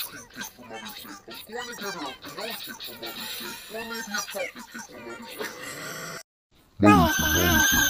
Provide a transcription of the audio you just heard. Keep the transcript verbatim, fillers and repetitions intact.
ice cream cake for Mother's Day. I was going to get her a vanilla cake for Mother's Day. Or maybe a chocolate cake for Mother's Day. Mother's Day, Mother's Day.